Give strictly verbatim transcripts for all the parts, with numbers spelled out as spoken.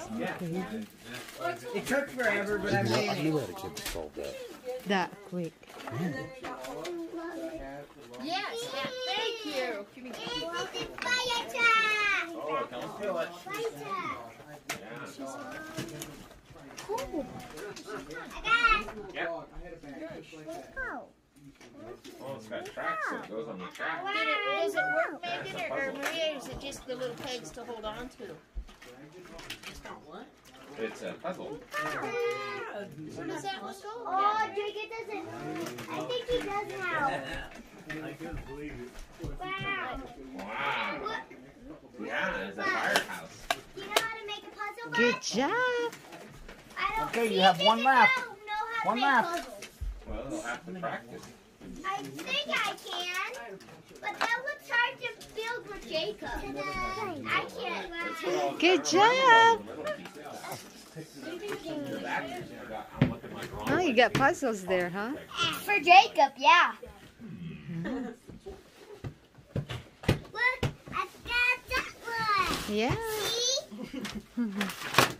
Okay. It took forever, but I made it. I knew I had a kid to solve that. That quick. Yes, yeah, thank you. Give me Fire truck! Oh, don't feel it. Fire truck! Yeah. Cool. I got it. Yep. Let's go. Oh, it's got tracks, so it goes on the track. Did it, does it work, Megan, or, or Maria, or is it just the little pegs to hold on to? It's a puzzle. Where does that one go? Oh, Jacob doesn't. I think he does now. I couldn't believe it. Wow. Wow. What? Yeah, it's a firehouse. Do you know how to make a puzzle? Good Bud? job. I don't Okay, see you have Jacob one left. Know, know how One to make left. puzzles. Well, they'll have to practice. I think I can, but that was hard to build with Jacob. I can't. Good job. Oh, you got puzzles there, huh? For Jacob, yeah. Look, I got that one. Yeah. See?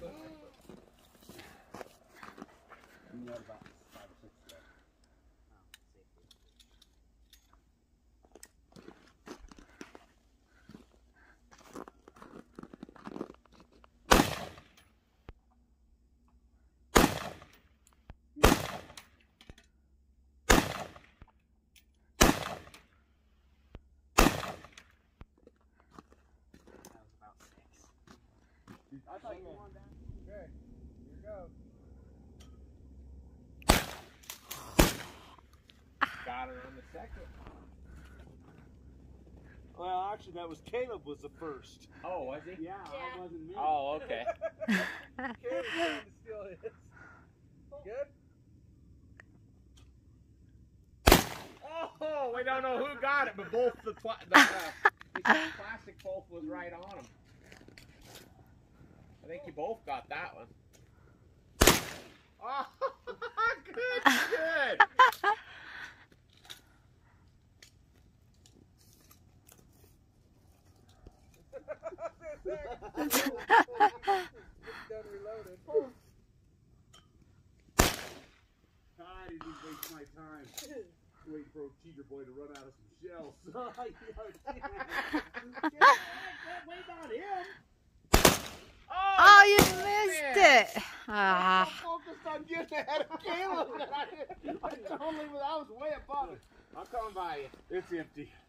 I thought you were on down. Okay, here goes. Got her on the second. Well, actually, that was Caleb was the first. Oh, was he? Yeah, I wasn't me. Oh, okay. Caleb trying to steal his. Good? Oh, we don't know who got it, but both the, pla the, uh, the plastic both was right on them. I think you both got that one. Oh, good, good. Done reloaded. I didn't waste my time waiting for a teacher boy to run out of some shells. Wait on him. Oh, you missed it. Ah. I focused on getting ahead of Caleb. I totally was, I was way above it. I'm coming by you. It's empty.